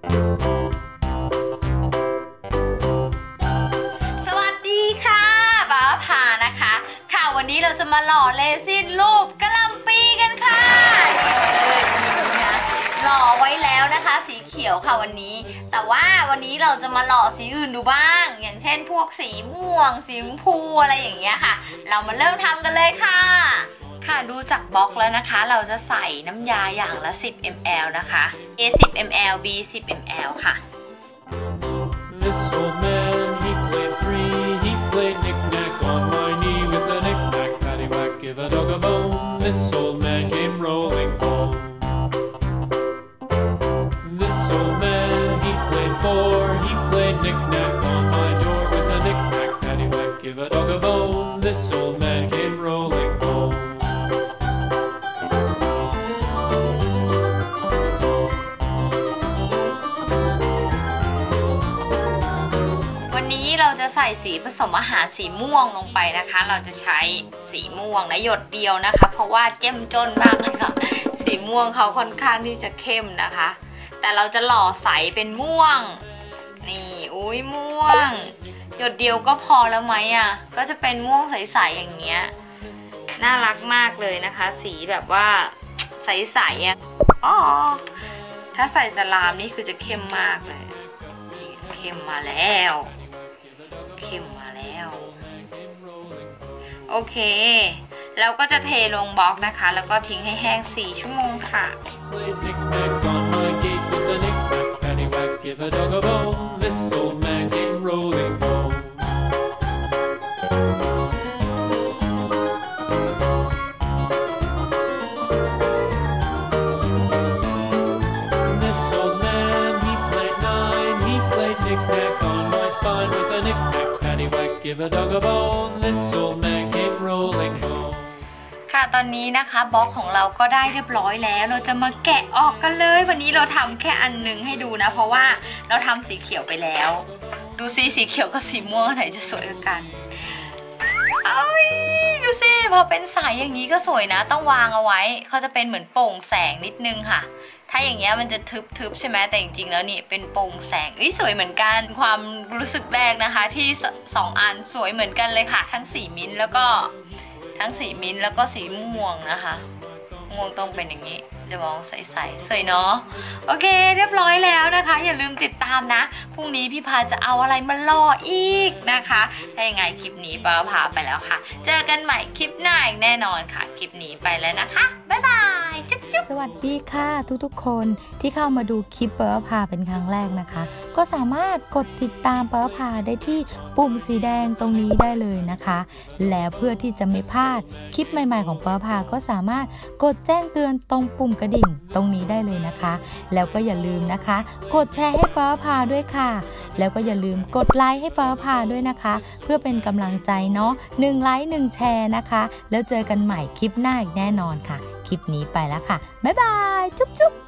สวัสดีค่ะป้าพานะคะค่ะวันนี้เราจะมาหล่อเรซินรูปกะหล่ำปีกันค่ะหล่อไว้แล้วนะคะสีเขียวค่ะวันนี้แต่ว่าวันนี้เราจะมาหล่อสีอื่นดูบ้างอย่างเช่นพวกสีม่วงสีชมพูอะไรอย่างเงี้ยค่ะเรามาเริ่มทำกันเลยค่ะค่ะดูจากบล็อกแล้วนะคะเราจะใส่น้ำยาอย่างละ10 ml นะคะ A 10 ml B 10 ml ค่ะ This old man, he played three. He played knick-knack on my knee with a knick-knack, paddywhack, give a dog a bone. This old man came rolling home. This old man, he played four. He played knick-knack on my door with a knick-knack, paddywhack, give a dog a bone. This old man came rolling home. เราจะใส่สีผสมอาหารสีม่วงลงไปนะคะเราจะใช้สีม่วงนะหยดเดียวนะคะเพราะว่าเจ้มจนมากเลยค่ะสีม่วงเขาค่อนข้างที่จะเข้มนะคะแต่เราจะหล่อใสเป็นม่วงนี่อุ้ยม่วงหยดเดียวก็พอแล้วไหมอ่ะก็จะเป็นม่วงใสๆอย่างเงี้ยน่ารักมากเลยนะคะสีแบบว่าใสๆอ่ะอ๋อถ้าใส่สลามนี่คือจะเข้มมากเลยเข้มมาแล้วเข้มมาแล้วโอเคเราก็จะเทลงบล็อกนะคะแล้วก็ทิ้งให้แห้ง4 ชั่วโมงค่ะ Give a dog a bone. This old man came rolling home. ค่ะตอนนี้นะคะบล็อกของเราก็ได้เรียบร้อยแล้วเราจะมาแกะออกกันเลยวันนี้เราทำแค่อันหนึ่งให้ดูนะเพราะว่าเราทำสีเขียวไปแล้วดูซิสีเขียวกับสีม่วงไหนจะสวยกว่ากันเอ้ยดูซิพอเป็นสายอย่างนี้ก็สวยนะต้องวางเอาไว้เขาจะเป็นเหมือนโปร่งแสงนิดนึงค่ะถ้าอย่างเงี้ยมันจะทึบๆใช่ไหมแต่จริงๆแล้วนี่เป็นโปร่งแสงสวยเหมือนกันความรู้สึกแรกนะคะที่2 อันสวยเหมือนกันเลยค่ะทั้งสีมิ้นท์แล้วก็สีม่วงนะคะม่วงต้องเป็นอย่างนี้จะมองใสๆสวยเนาะโอเคเรียบร้อยแล้วนะคะอย่าลืมติดตามนะพรุ่งนี้พี่พาจะเอาอะไรมาล่ออีกนะคะถ้ายังไงคลิปนี้ป้าพาไปแล้วค่ะเจอกันใหม่คลิปหน้าอีกแน่นอนค่ะคลิปนี้ไปแล้วนะคะบ๊ายบายจุ๊บสวัสดีค่ะทุกๆคนที่เข้ามาดูคลิปเปิ้ลพาเป็นครั้งแรกนะคะก็สามารถกดติดตามเปิ้ลพาได้ที่ปุ่มสีแดงตรงนี้ได้เลยนะคะแล้วเพื่อที่จะไม่พลาดคลิปใหม่ๆของเปิ้ลพาก็สามารถกดแจ้งเตือนตรงปุ่มกระดิ่งตรงนี้ได้เลยนะคะแล้วก็อย่าลืมนะคะกดแชร์ให้เปิ้ลพาด้วยค่ะแล้วก็อย่าลืมกดไลค์ให้เปิ้ลพาด้วยนะคะเพื่อเป็นกำลังใจเนาะ1 ไลค์1 แชร์นะคะแล้วเจอกันใหม่คลิปหน้าอีกแน่นอนค่ะคลิปนี้ไปแล้วค่ะบ๊ายบายจุ๊บ